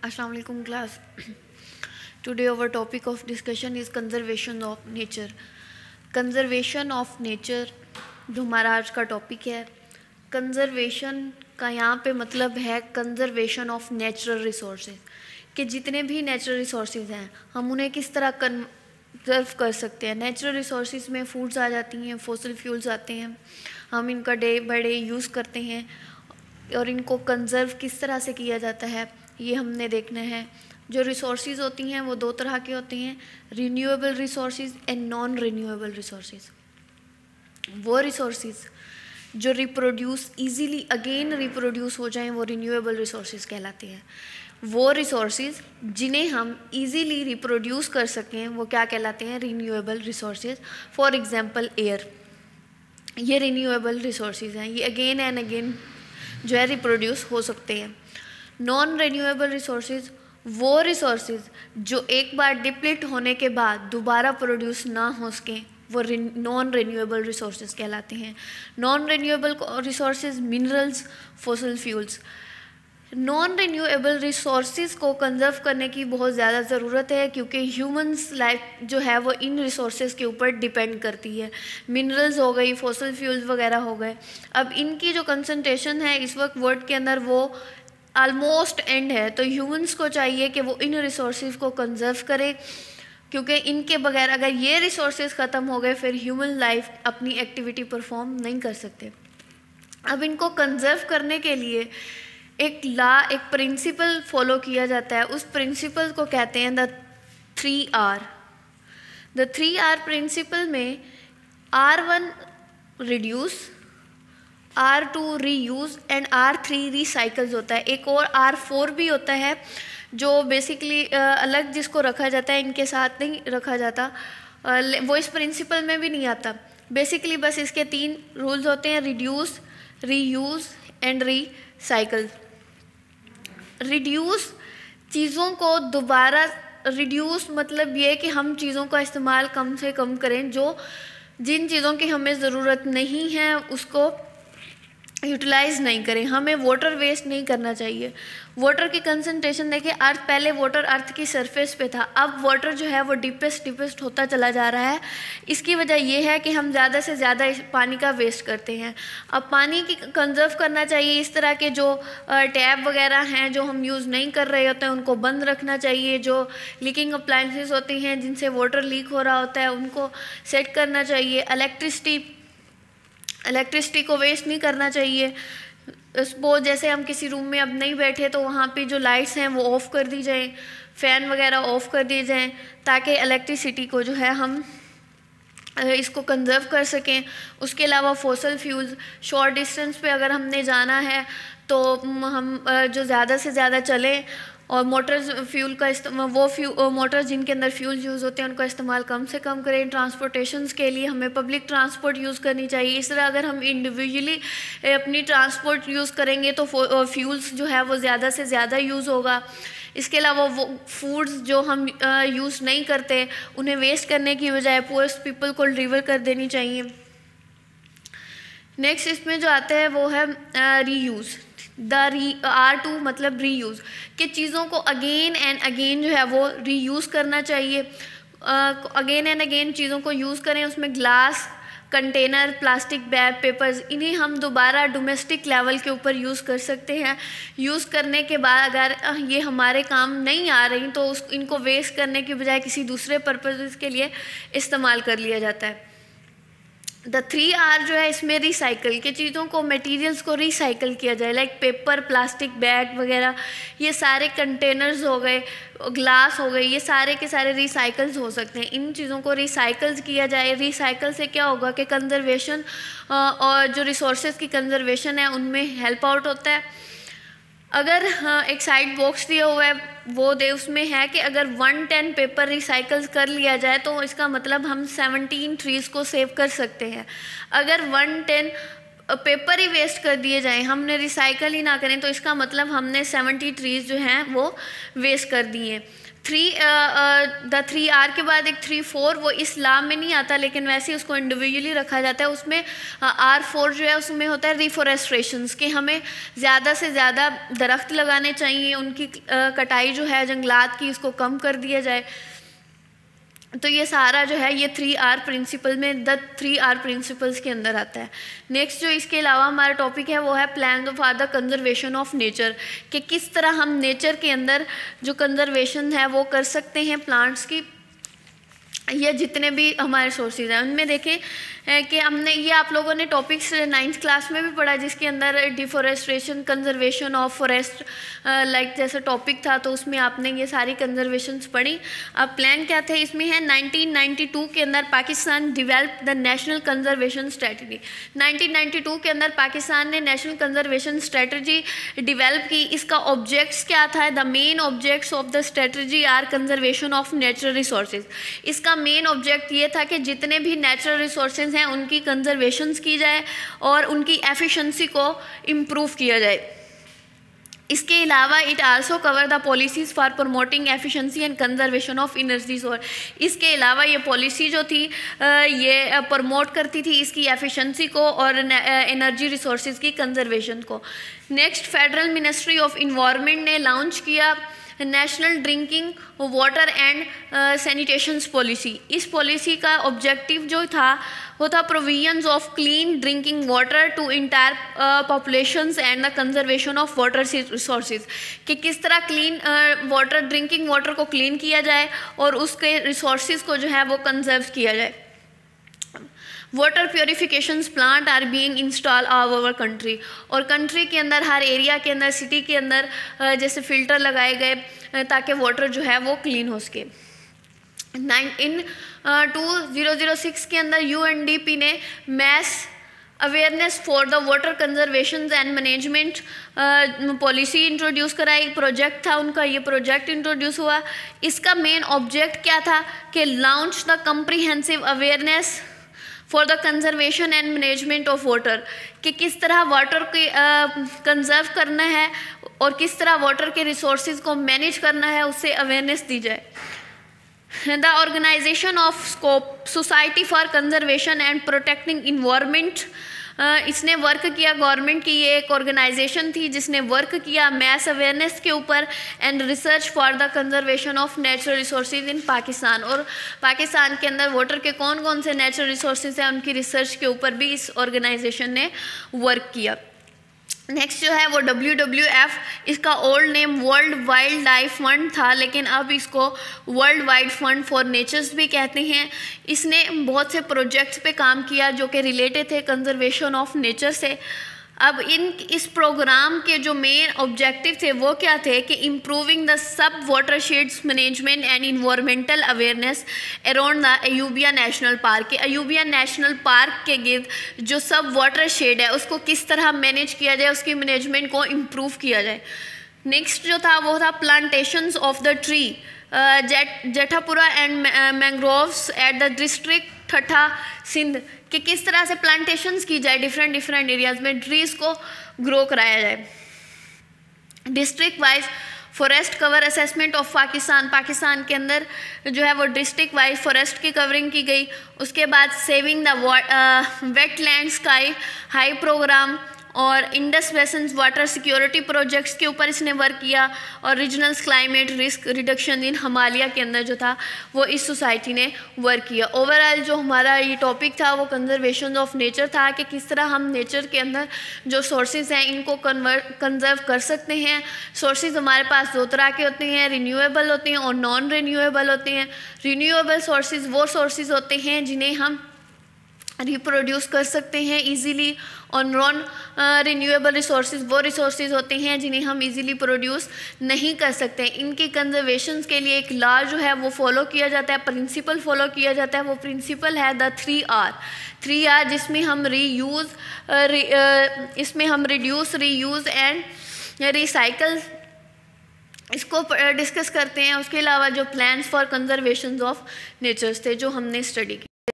अस्सलाम वालेकुम class. Today our topic of discussion is conservation of nature. Conservation of nature जो हमारा आज का टॉपिक है. कंजर्वेशन का यहाँ पे मतलब है कंजर्वेशन ऑफ नेचुरल रिसोर्सेज, कि जितने भी नेचुरल रिसोर्सेज हैं हम उन्हें किस तरह कंजर्व कर सकते हैं. नेचुरल रिसोर्सेज में फूड्स आ जाती हैं, फॉसिल फ्यूल्स आते हैं, हम इनका डे बाय डे यूज़ करते हैं और इनको कंजर्व किस तरह से किया जाता है ये हमने देखना है. जो रिसोर्सेज होती हैं वो दो तरह के होते हैं, renewable resources and non renewable resources. वो रिसोर्सेज जो रिप्रोड्यूस इजीली अगेन रिप्रोड्यूस हो जाएं वो रिन्यूएबल रिसोर्सेज कहलाते हैं. वो रिसोर्सेज जिन्हें हम इजीली रिप्रोड्यूस कर सकें वो क्या कहलाते हैं, renewable resources. For example air, ये रिन्यूएबल रिसोर्सेज हैं, ये अगेन एंड अगेन जो है रिप्रोड्यूस हो सकते हैं. नॉन रिन्यूएबल रिसोर्सेज वो रिसोर्सेज जो एक बार डिप्लीट होने के बाद दोबारा प्रोड्यूस ना हो सकें वो नॉन रिन्यूएबल रिसोर्सेज कहलाते हैं. Non renewable resources minerals, fossil fuels. Non renewable resources को कंजर्व करने की बहुत ज़्यादा ज़रूरत है क्योंकि ह्यूमंस लाइफ जो है वो इन रिसोर्सेज के ऊपर डिपेंड करती है. मिनरल्स हो गई, फॉसिल फ्यूल्स वगैरह हो गए. अब इनकी जो कंसंट्रेशन है इस वक्त वर्ल्ड के अंदर वो ऑलमोस्ट एंड है, तो ह्यूमंस को चाहिए कि वो इन रिसोर्सेज को कंजर्व करें क्योंकि इनके बगैर अगर ये रिसोर्सेज ख़त्म हो गए फिर ह्यूमन लाइफ अपनी एक्टिविटी परफॉर्म नहीं कर सकते. अब इनको कंजर्व करने के लिए एक एक प्रिंसिपल फॉलो किया जाता है. उस प्रिंसिपल को कहते हैं the 3R. The 3R principal में R1 reduce, R2 reuse and R3 recycles होता है. एक और R4 भी होता है जो बेसिकली अलग जिसको रखा जाता है, इनके साथ नहीं रखा जाता, वो इस प्रिंसिपल में भी नहीं आता. बेसिकली बस इसके 3 रूल्स होते हैं, reduce, reuse and recycle. Reduce चीज़ों को दोबारा, रिड्यूस मतलब ये कि हम चीज़ों का इस्तेमाल कम से कम करें, जो जिन चीज़ों की हमें ज़रूरत नहीं है उसको यूटिलाइज़ नहीं करें. हमें वाटर वेस्ट नहीं करना चाहिए. वाटर की कंसंट्रेशन देखिए, अर्थ पहले वाटर अर्थ की सरफेस पे था, अब वाटर जो है वो डीपेस्ट होता चला जा रहा है. इसकी वजह यह है कि हम ज़्यादा से ज़्यादा पानी का वेस्ट करते हैं. अब पानी की कंजर्व करना चाहिए. इस तरह के जो टैप वगैरह हैं जो हम यूज़ नहीं कर रहे होते हैं उनको बंद रखना चाहिए. जो लीकिंग अप्लायंसेस होती हैं जिनसे वाटर लीक हो रहा होता है उनको सेट करना चाहिए. इलेक्ट्रिसिटी को वेस्ट नहीं करना चाहिए. सपोज जैसे हम किसी रूम में अब नहीं बैठे तो वहाँ पे जो लाइट्स हैं वो ऑफ़ कर दी जाएं, फ़ैन वगैरह ऑफ़ कर दिए जाएं ताकि इलेक्ट्रिसिटी को जो है हम इसको कंजर्व कर सकें. उसके अलावा फॉसिल फ्यूल्स, शॉर्ट डिस्टेंस पे अगर हमने जाना है तो हम जो ज़्यादा से ज़्यादा चलें और मोटर्स फ्यूल का वो मोटर्स जिनके अंदर फ्यूल यूज़ होते हैं उनका इस्तेमाल कम से कम करें. ट्रांसपोर्टेशंस के लिए हमें पब्लिक ट्रांसपोर्ट यूज़ करनी चाहिए. इस तरह अगर हम इंडिविजुअली अपनी ट्रांसपोर्ट यूज़ करेंगे तो फ्यूल्स जो है वो ज़्यादा से ज़्यादा यूज़ होगा. इसके अलावा वो फूड्स जो हम यूज़ नहीं करते उन्हें वेस्ट करने की बजाय पुअर पीपल को डिलीवर कर देनी चाहिए. नेक्स्ट इसमें जो आता है वो है रीयूज़. R2 मतलब रीयूज़, कि चीज़ों को अगेन एंड अगेन जो है वो रीयूज़ करना चाहिए. अगेन एंड अगेन चीज़ों को यूज़ करें. उसमें glass, container, plastic bag, papers, इन्हें हम दोबारा डोमेस्टिक लेवल के ऊपर यूज़ कर सकते हैं. यूज़ करने के बाद अगर ये हमारे काम नहीं आ रही तो इनको वेस्ट करने की बजाय किसी दूसरे पर्पज़ के लिए इस्तेमाल कर लिया जाता है. द 3R जो है इसमें रिसाइकल के चीज़ों को, मटेरियल्स को रिसाइकल किया जाए. लाइक पेपर, प्लास्टिक बैग वगैरह, ये सारे कंटेनर्स हो गए, ग्लास हो गए, ये सारे के सारे रिसाइकल्स हो सकते हैं. इन चीज़ों को रिसाइकल्स किया जाए. रिसाइकल से क्या होगा कि कंजर्वेशन और जो रिसोर्सेज की कंजर्वेशन है उनमें हेल्प आउट होता है. अगर एक साइड बॉक्स दिया हुआ है वो उसमें है कि अगर 110 पेपर रिसाइकल कर लिया जाए तो इसका मतलब हम 17 ट्रीज़ को सेव कर सकते हैं. अगर 110 पेपर ही वेस्ट कर दिए जाएं, हमने रिसाइकल ही ना करें, तो इसका मतलब हमने 70 ट्रीज़ जो हैं वो वेस्ट कर दिए। 3R के बाद एक 3-4 वो इस लॉ में नहीं आता, लेकिन वैसे ही उसको इंडिविजुअली रखा जाता है। उसमें R4 जो है उसमें होता है रिफॉरेस्ट्रेशंस, कि हमें ज़्यादा से ज़्यादा दरख्त लगाने चाहिए, उनकी कटाई जो है जंगलात की उसको कम कर दिया जाए। तो ये सारा जो है ये 3R प्रिंसिपल में, द 3R प्रिंसिपल्स के अंदर आता है। नेक्स्ट जो इसके अलावा हमारा टॉपिक है वो है plan for the conservation of nature, कि किस तरह हम नेचर के अंदर जो कंजर्वेशन है वो कर सकते हैं प्लांट्स की, ये जितने भी हमारे सोर्सेज हैं उनमें देखें कि हमने ये आप लोगों ने टॉपिक्स 9th क्लास में भी पढ़ा, जिसके अंदर deforestation, conservation of forest like जैसा टॉपिक था, तो उसमें आपने ये सारी कंजर्वेशंस पढ़ी। अब प्लान क्या थे इसमें है, 1992 के अंदर Pakistan develop the national conservation strategy. 1992 के अंदर पाकिस्तान ने नेशनल कंजर्वेशन स्ट्रेटजी डिवेल्प की। इसका ऑब्जेक्ट्स क्या था, the main objects of the strategy are conservation of natural resources. इसका मेन ऑब्जेक्ट ये था कि जितने भी नेचुरल रिसोर्सेज हैं उनकी कंजर्वेशंस की जाए और उनकी एफिशिएंसी को इम्प्रूव किया जाए। इसके अलावा it also cover the policies for promoting efficiency and conservation of energy source. इसके अलावा ये पॉलिसी जो थी ये प्रमोट करती थी इसकी एफिशिएंसी को और एनर्जी रिसोर्सेज की कंजर्वेशन को। Next, federal ministry of environment ने लॉन्च किया national drinking water and sanitations policy. इस पॉलिसी का ऑब्जेक्टिव जो था वो था provisions of clean drinking water to entire populations and the conservation of water resources, कि किस तरह क्लीन वाटर, ड्रिंकिंग वाटर को क्लीन किया जाए और उसके रिसोर्सेज को जो है वो कंजर्व किया जाए। Water purifications plant are being install all over country, और कंट्री के अंदर हर एरिया के अंदर, सिटी के अंदर जैसे फ़िल्टर लगाए गए ताकि वाटर जो है वो क्लीन हो सके। 2006 के अंदर UNDP ने mass awareness for the water conservation and management policy introduce कराई। प्रोजेक्ट था उनका, ये प्रोजेक्ट इंट्रोड्यूस हुआ। इसका मेन ऑब्जेक्ट क्या था कि launch the comprehensive awareness for the conservation and management of water, कि किस तरह वाटर के कंजर्व करना है और किस तरह वाटर के रिसोर्सेज को मैनेज करना है, उससे अवेयरनेस दी जाए। The organization of scope society for conservation and protecting environment, इसने वर्क किया, गवर्नमेंट की ये एक ऑर्गेनाइजेशन थी जिसने वर्क किया मैस अवेयरनेस के ऊपर and research for the conservation of natural resources in Pakistan. और पाकिस्तान के अंदर वाटर के कौन कौन से नेचुरल रिसोर्सेज हैं उनकी रिसर्च के ऊपर भी इस ऑर्गेनाइजेशन ने वर्क किया। नेक्स्ट जो है वो WWF, इसका old name world wild life fund था, लेकिन अब इसको world wide fund for natures भी कहते हैं। इसने बहुत से प्रोजेक्ट्स पे काम किया जो कि रिलेटेड थे कंजर्वेशन ऑफ नेचर से। अब इस प्रोग्राम के जो मेन ऑब्जेक्टिव थे वो क्या थे कि improving the sub watersheds management and environmental awareness around the Ayubia national park, के अयूबिया नेशनल पार्क के गिर्द जो सब वाटरशेड है उसको किस तरह मैनेज किया जाए, उसकी मैनेजमेंट को इम्प्रूव किया जाए। नेक्स्ट जो था वो था plantations of the tree Jethapura and mangroves at the district Thatta Sindh, कि किस तरह से प्लांटेशंस की जाए डिफरेंट एरियाज़ में, ट्रीज़ को ग्रो कराया जाए। District wise forest cover assessment of Pakistan के अंदर जो है वो डिस्ट्रिक्ट वाइज फॉरेस्ट की कवरिंग की गई। उसके बाद saving the wetland sky high program और Indus basin water security projects के ऊपर इसने वर्क किया, और regional climate risk reduction in Himalaya के अंदर जो था वो इस सोसाइटी ने वर्क किया। ओवरऑल जो हमारा ये टॉपिक था वो कंजर्वेशन ऑफ नेचर था, कि किस तरह हम नेचर के अंदर जो सोर्सेज हैं इनको कंजर्व कर सकते हैं। सोर्सेज हमारे पास दो तरह के होते हैं, रिन्यूएबल होते हैं और नॉन रिन्यूएबल होते हैं। रिन्यूएबल सोर्सेज वो सोर्सेज होते हैं जिन्हें हम रिप्रोड्यूस कर सकते हैं इजीली, और नॉन रिन्यूएबल रिसोर्सेज वो रिसोर्सेज होते हैं जिन्हें हम इजीली प्रोड्यूस नहीं कर सकते। इनकी कंजर्वेशन के लिए एक लॉ जो है वो फॉलो किया जाता है, प्रिंसिपल फॉलो किया जाता है। वो प्रिंसिपल है द 3R, जिसमें हम इसमें हम रिड्यूस, रीयूज़ एंड रिसाइकल इसको डिस्कस करते हैं। उसके अलावा जो plans for conservation of natures थे जो हमने स्टडी की।